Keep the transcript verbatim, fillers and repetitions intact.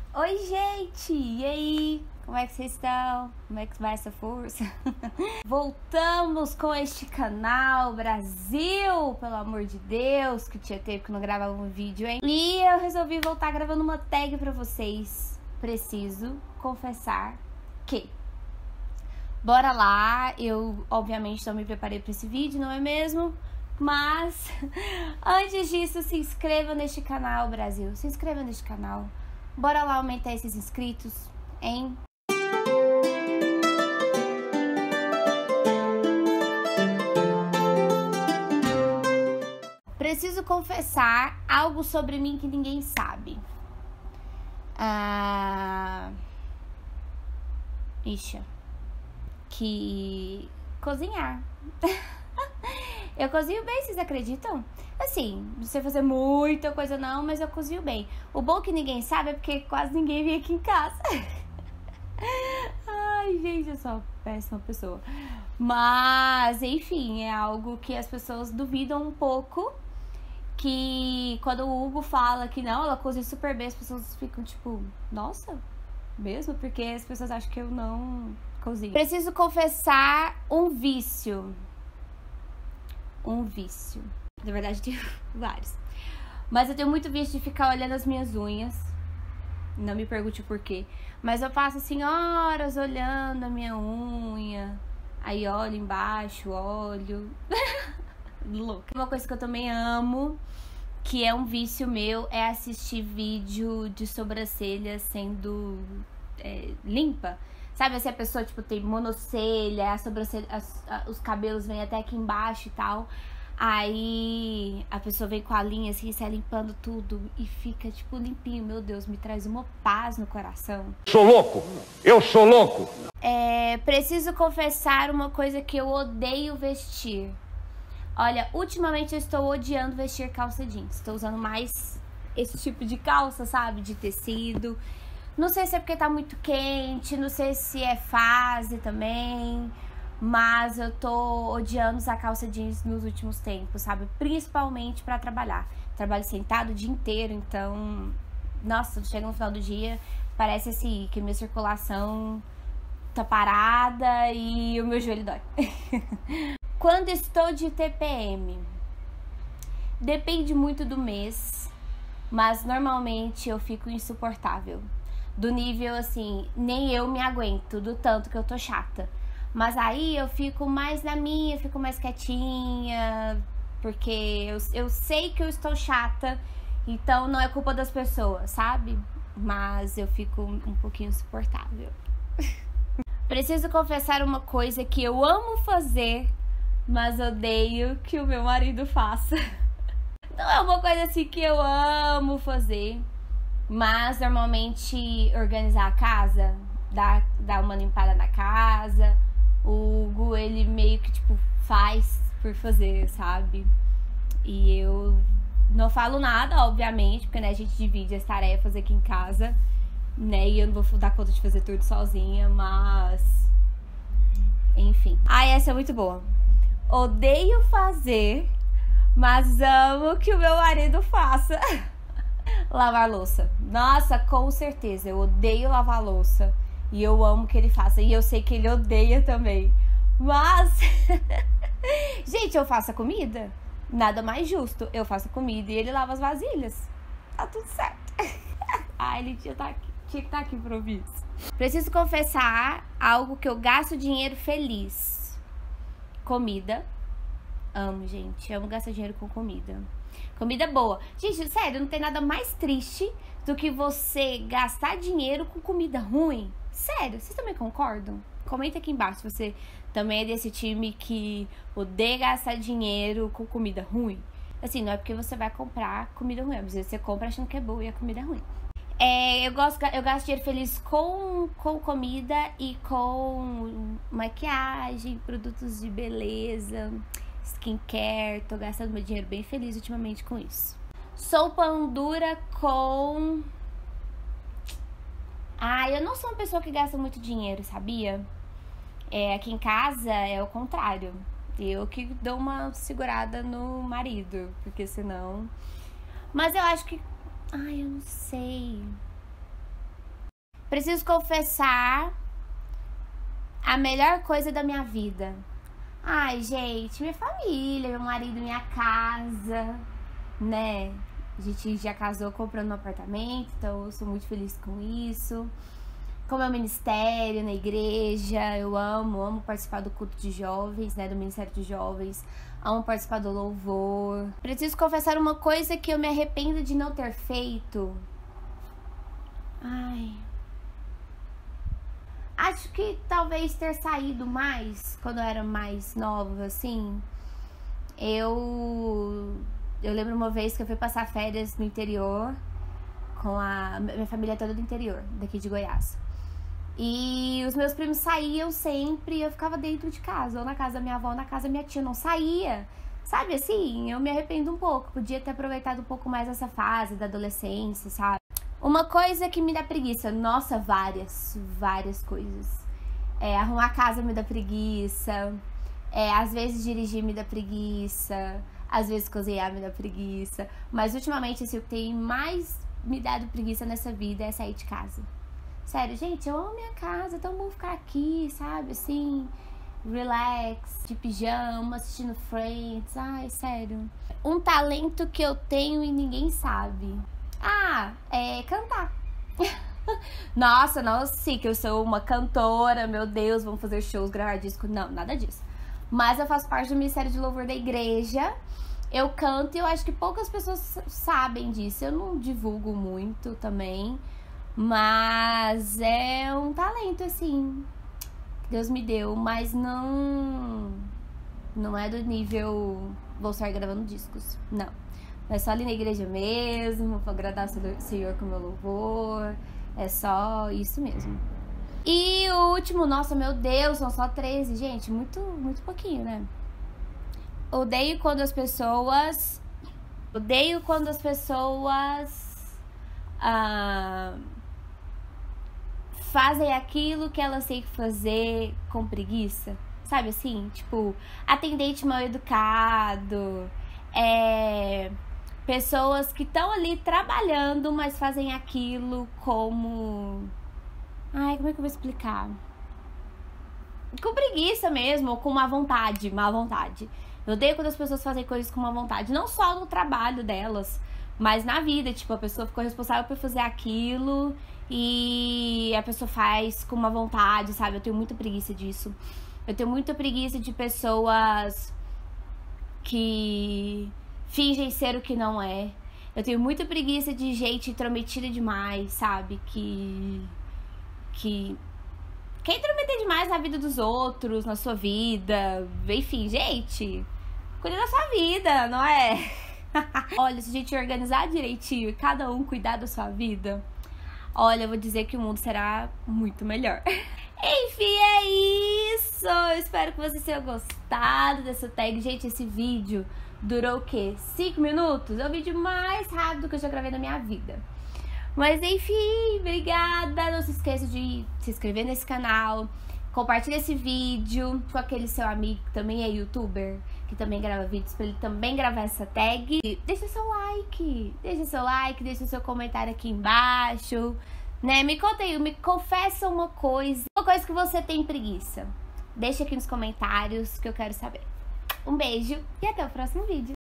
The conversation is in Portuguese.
Oi, gente! E aí? Como é que vocês estão? Como é que vai essa força? Voltamos com este canal, Brasil! Pelo amor de Deus, que tinha tempo que não gravava um vídeo, hein? E eu resolvi voltar gravando uma tag pra vocês. Preciso confessar que... Bora lá! Eu, obviamente, não me preparei pra esse vídeo, não é mesmo? Mas, antes disso, se inscreva neste canal, Brasil. Se inscreva neste canal. Bora lá aumentar esses inscritos, hein? Preciso confessar algo sobre mim que ninguém sabe. Ah... Ixi. Que... cozinhar. Eu cozinho bem, vocês acreditam? Assim, não sei fazer muita coisa não, mas eu cozinho bem. O bom que ninguém sabe é porque quase ninguém vem aqui em casa. Ai, gente, eu sou uma péssima pessoa. Mas, enfim, é algo que as pessoas duvidam um pouco. Que quando o Hugo fala que não, ela cozinha super bem, as pessoas ficam tipo, nossa, mesmo? Porque as pessoas acham que eu não cozinho. Preciso confessar um vício. Um vício. Na verdade, tenho vários. Mas eu tenho muito vício de ficar olhando as minhas unhas. Não me pergunte o porquê. Mas eu passo assim horas olhando a minha unha. Aí olho embaixo, olho. Louca. Uma coisa que eu também amo, que é um vício meu, é assistir vídeo de sobrancelha sendo é, limpa. Sabe, assim, a pessoa, tipo, tem monocelha, a sobrancelha, as, a, os cabelos vêm até aqui embaixo e tal. Aí a pessoa vem com a linha, assim, se limpando tudo e fica, tipo, limpinho. Meu Deus, me traz uma paz no coração. Sou louco! Eu sou louco! É, preciso confessar uma coisa que eu odeio vestir. Olha, ultimamente eu estou odiando vestir calça jeans. Estou usando mais esse tipo de calça, sabe, de tecido. Não sei se é porque tá muito quente, não sei se é fase também, mas eu tô odiando usar calça jeans nos últimos tempos, sabe? Principalmente pra trabalhar. Trabalho sentado o dia inteiro, então, nossa, chega no final do dia, parece assim que minha circulação tá parada e o meu joelho dói. Quando estou de T P M? Depende muito do mês, mas normalmente eu fico insuportável. Do nível, assim, nem eu me aguento, do tanto que eu tô chata. Mas aí eu fico mais na minha, fico mais quietinha, porque eu, eu sei que eu estou chata, então não é culpa das pessoas, sabe? Mas eu fico um pouquinho insuportável. Preciso confessar uma coisa que eu amo fazer, mas odeio que o meu marido faça. Não é uma coisa assim que eu amo fazer. Mas, normalmente, organizar a casa, dar, dar uma limpada na casa. O Hugo, ele meio que, tipo, faz por fazer, sabe? E eu não falo nada, obviamente, porque, né, a gente divide as tarefas aqui em casa, né? E eu não vou dar conta de fazer tudo sozinha, mas... enfim. Ah, essa é muito boa. Odeio fazer, mas amo que o meu marido faça. Lavar louça. Nossa, com certeza. Eu odeio lavar louça. E eu amo que ele faça. E eu sei que ele odeia também. Mas... gente, eu faço a comida. Nada mais justo. Eu faço a comida e ele lava as vasilhas. Tá tudo certo. Ah, ele tinha, tá aqui, tinha que estar tá aqui pra ouvir isso. Preciso confessar algo que eu gasto dinheiro feliz. Comida. Amo, gente. Amo gastar dinheiro com comida. Comida boa. Gente, sério, não tem nada mais triste do que você gastar dinheiro com comida ruim. Sério, vocês também concordam? Comenta aqui embaixo se você também é desse time que odeia gastar dinheiro com comida ruim. Assim, não é porque você vai comprar comida ruim, às vezes você compra achando que é boa e a comida é ruim. É, eu, gosto, eu gasto dinheiro feliz com, com comida e com maquiagem, produtos de beleza, skincare. Tô gastando meu dinheiro bem feliz ultimamente com isso. Sou pão dura com... Ah, eu não sou uma pessoa que gasta muito dinheiro, sabia? É, aqui em casa é o contrário. Eu que dou uma segurada no marido, porque senão... Mas eu acho que... Ai, eu não sei. Preciso confessar a melhor coisa da minha vida. Ai, gente, minha família, meu marido, minha casa, né? A gente já casou comprando um apartamento, então eu sou muito feliz com isso. Com o meu ministério na igreja, eu amo, amo participar do culto de jovens, né? Do Ministério de Jovens. Amo participar do louvor. Preciso confessar uma coisa que eu me arrependo de não ter feito. Ai... Acho que talvez ter saído mais quando eu era mais nova, assim. Eu... Eu lembro uma vez que eu fui passar férias no interior com a... Minha família toda do interior, daqui de Goiás. E os meus primos saíam sempre e eu ficava dentro de casa. Ou na casa da minha avó, ou na casa da minha tia. Eu não saía. Sabe assim? Eu me arrependo um pouco. Podia ter aproveitado um pouco mais essa fase da adolescência, sabe? Uma coisa que me dá preguiça, nossa, várias, várias coisas. É, arrumar a casa me dá preguiça, é, às vezes dirigir me dá preguiça, às vezes cozinhar me dá preguiça. Mas ultimamente, assim, o que tem mais me dado preguiça nessa vida é sair de casa. Sério, gente, eu amo minha casa, então vou ficar aqui, sabe, assim, relax, de pijama, assistindo Friends, ai, sério. Um talento que eu tenho e ninguém sabe. Ah, é cantar. Nossa, não sei que eu sou uma cantora, meu Deus, vamos fazer shows, gravar disco. Não, nada disso. Mas eu faço parte do Ministério de Louvor da igreja. Eu canto e eu acho que poucas pessoas sabem disso. Eu não divulgo muito também. Mas é um talento, assim, que Deus me deu. Mas não... Não é do nível... Vou estar gravando discos, não. É só ali na igreja mesmo, pra agradar o Senhor com o meu louvor. É só isso mesmo. E o último, nossa, meu Deus, são só treze, gente. Muito, muito pouquinho, né? Odeio quando as pessoas... Odeio quando as pessoas... Ah, fazem aquilo que elas têm que fazer com preguiça. Sabe assim? Tipo, atendente mal educado. É... Pessoas que estão ali trabalhando, mas fazem aquilo como... Ai, como é que eu vou explicar? Com preguiça mesmo, ou com má vontade, má vontade. Eu odeio quando as pessoas fazem coisas com má vontade. Não só no trabalho delas, mas na vida. Tipo, a pessoa ficou responsável por fazer aquilo e a pessoa faz com má vontade, sabe? Eu tenho muita preguiça disso. Eu tenho muita preguiça de pessoas que... fingem ser o que não é. Eu tenho muita preguiça de gente intrometida demais, sabe? Que... Que... Quer intrometer demais na vida dos outros, na sua vida. Enfim, gente, cuida da sua vida, não é? Olha, se a gente organizar direitinho e cada um cuidar da sua vida, olha, eu vou dizer que o mundo será muito melhor. Enfim, é isso. Eu espero que vocês tenham gostado dessa tag. Gente, esse vídeo durou o quê? cinco minutos? É o vídeo mais rápido que eu já gravei na minha vida. Mas enfim, obrigada. Não se esqueça de se inscrever nesse canal. Compartilha esse vídeo com aquele seu amigo que também é youtuber, que também grava vídeos, pra ele também gravar essa tag. E deixa seu like, deixa seu like, deixa seu comentário aqui embaixo, né? Me conta aí, me confessa uma coisa, uma coisa que você tem preguiça. Deixa aqui nos comentários que eu quero saber. Um beijo e até o próximo vídeo.